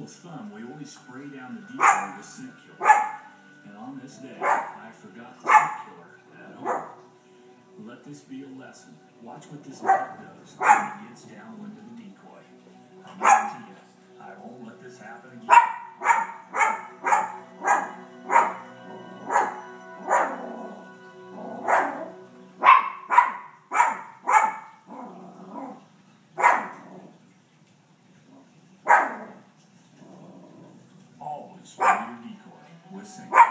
rule of thumb, we always spray down the decoy with scent killer. And on this day, I forgot the scent killer at home. Let this be a lesson. Watch what this duck does when it gets downwind of the decoy. I guarantee you, I won't let this happen again. Always spray your decoy with scent.